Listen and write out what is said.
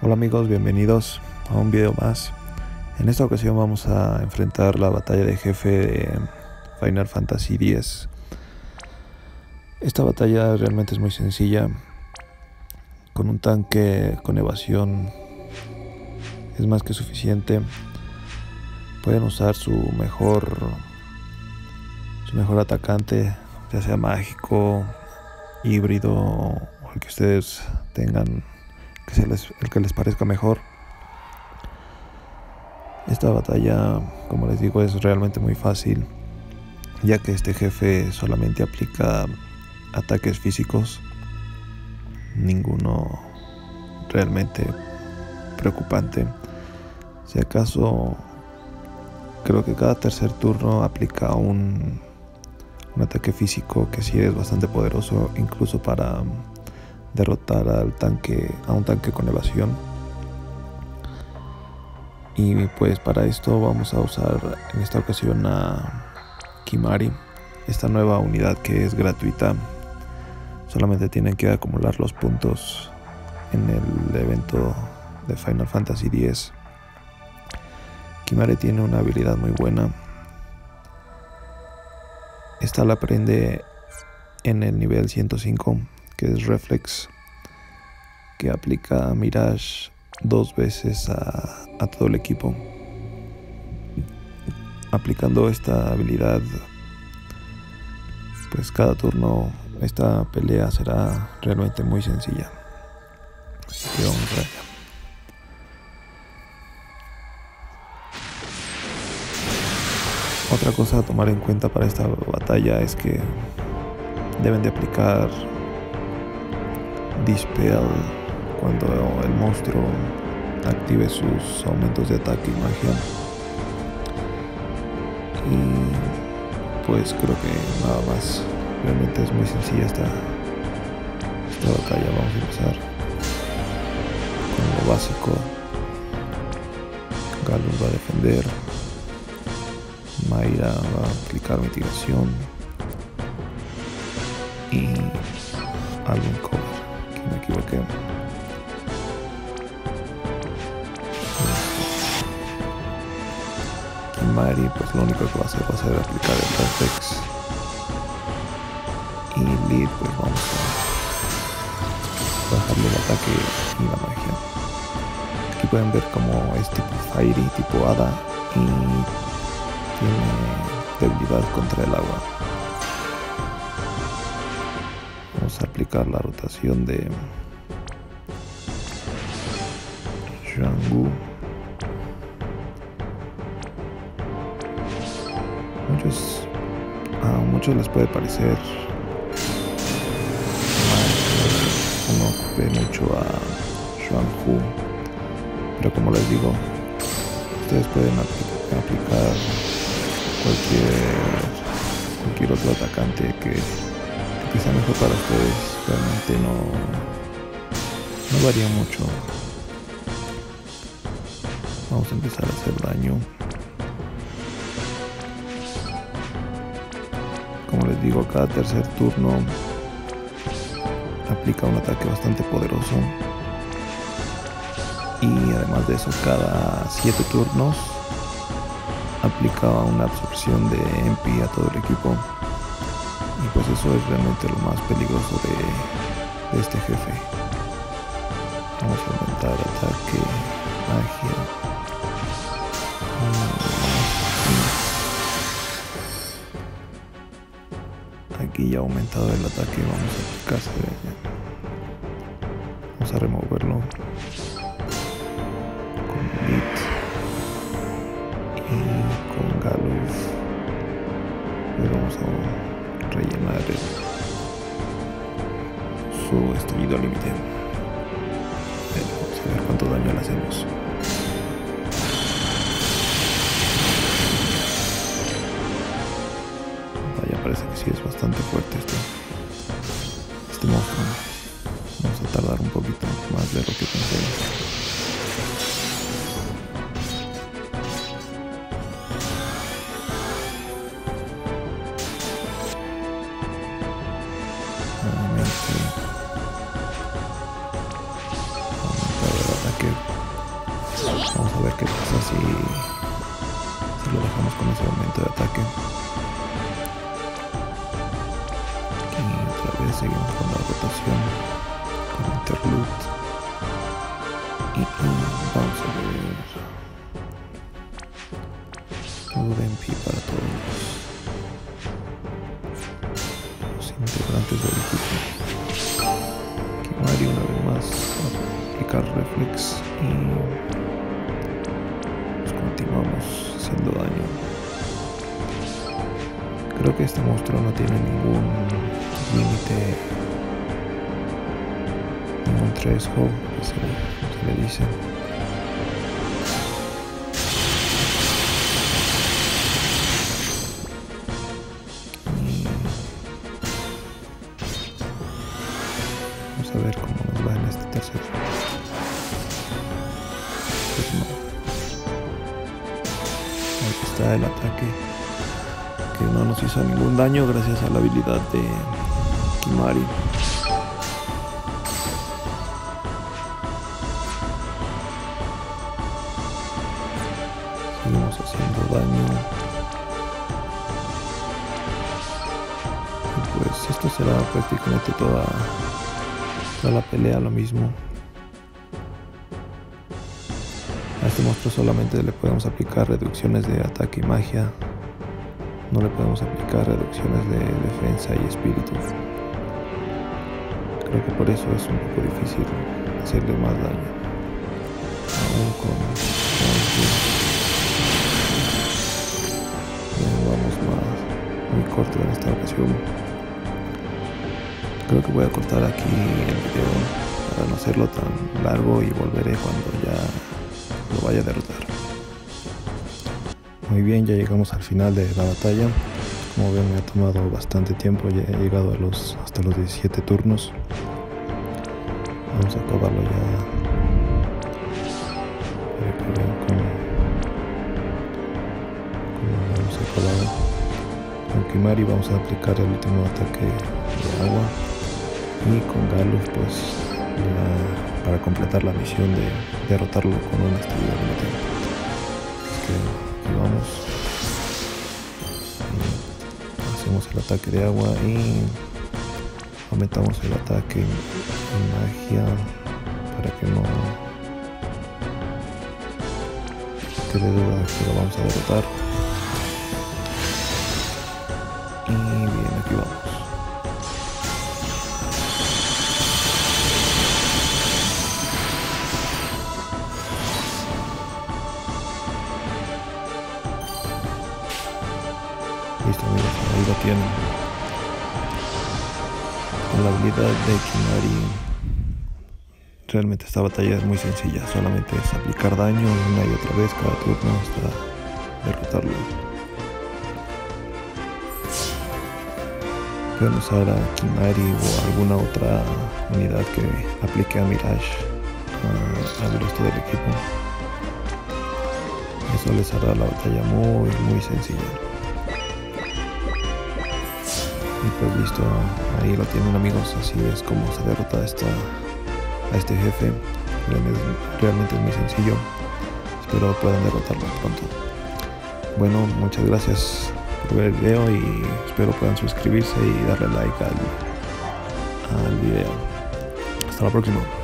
Hola amigos, bienvenidos a un video más. En esta ocasión vamos a enfrentar la batalla de jefe de Final Fantasy X. Esta batalla realmente es muy sencilla. Con un tanque con evasión es más que suficiente. Pueden usar su mejor atacante, ya sea mágico, híbrido o el que ustedes tengan, el que les parezca mejor. Esta batalla, como les digo, es realmente muy fácil, ya que este jefe solamente aplica ataques físicos, ninguno realmente preocupante. Si acaso, creo que cada tercer turno aplica un ataque físico que sí es bastante poderoso, incluso para derrotar a un tanque con evasión. Y pues para esto vamos a usar en esta ocasión a Kimahri, esta nueva unidad que es gratuita. Solamente tienen que acumular los puntos en el evento de Final Fantasy X. Kimahri tiene una habilidad muy buena. Esta la aprende en el nivel 105, que es Reflex, que aplica Mirage 2 veces a todo el equipo. Aplicando esta habilidad, pues cada turno esta pelea será realmente muy sencilla. Así que vamos a ella. Otra cosa a tomar en cuenta para esta batalla es que deben de aplicar Dispel cuando el monstruo active sus aumentos de ataque y magia. Y pues creo que nada más. Realmente es muy sencilla esta batalla. Vamos a empezar con lo básico. Galus va a defender. Mayra va a aplicar mitigación. Y algún cover, que me equivoqué. Kimahri, pues lo único que va a hacer aplicar el Reflex. Y Lid, pues vamos a bajarle el ataque y la magia. Aquí pueden ver como es tipo Fairy, tipo Hada, y tiene debilidad contra el agua. Vamos a aplicar la rotación de Zhangu. A muchos les puede parecer no ocupé mucho a Zhangu, pero como les digo, ustedes pueden aplicar cualquier otro atacante que sea mejor para ustedes. Realmente no varía mucho. Vamos a empezar a hacer daño. Como les digo, cada tercer turno aplica un ataque bastante poderoso. Y además de eso, cada 7 turnos aplica una absorción de MP a todo el equipo. Y pues eso es realmente lo más peligroso de este jefe. Vamos a aumentar ataque, magia. Aquí ya ha aumentado el ataque. Vamos a removerlo con Bit y con Galus. Y vamos a rellenar su estallido límite. Vamos a ver cuánto daño le hacemos. Parece que sí es bastante fuerte este monstruo. Vamos a tardar un poquito más de lo que pensé. Nuevamente aumentar el ataque Vamos a ver qué pasa si lo dejamos con ese aumento de ataque. Y otra vez seguimos con la rotación, con Interlude. Y vamos a ver. MP para todos los integrantes del equipo. Kimari una vez más aplicar reflex y pues continuamos haciendo daño. Creo que este monstruo no tiene ningún límite, ningún threshold que se le dice. A ver cómo nos va en este tercer. Pues no. Aquí está el ataque que no nos hizo ningún daño gracias a la habilidad de Kimari. Seguimos haciendo daño. Y pues esto será prácticamente toda la pelea, lo mismo. A este monstruo solamente le podemos aplicar reducciones de ataque y magia. No le podemos aplicar reducciones de defensa y espíritu. Creo que por eso es un poco difícil hacerle más daño. Aún vamos más muy corto en esta ocasión. Creo que voy a cortar aquí el video para no hacerlo tan largo y volveré cuando ya lo vaya a derrotar. Muy bien, ya llegamos al final de la batalla. Como ven, me ha tomado bastante tiempo, ya he llegado hasta los 17 turnos. Vamos a acabarlo ya para que vean cómo lo vamos a acabar. Con Kimari vamos a aplicar el último ataque de agua. Y con Galuf pues para completar la misión de derrotarlo con una estrella de metal. Así que aquí vamos. Hacemos el ataque de agua y aumentamos el ataque en magia para que no quede duda de que lo vamos a derrotar. Y bien, aquí vamos. Listo amigos, ahí lo tienen. Con la habilidad de Kimari realmente esta batalla es muy sencilla, solamente es aplicar daño una y otra vez cada turno hasta derrotarlo. Pueden usar a Kimari o alguna otra unidad que aplique a Mirage al resto del equipo. Eso les hará la batalla muy sencilla. Y pues listo, ahí lo tienen amigos, así es como se derrota a este jefe. Realmente es muy sencillo, espero puedan derrotarlo pronto. Bueno, muchas gracias por ver el video y espero puedan suscribirse y darle like al video. Hasta la próxima.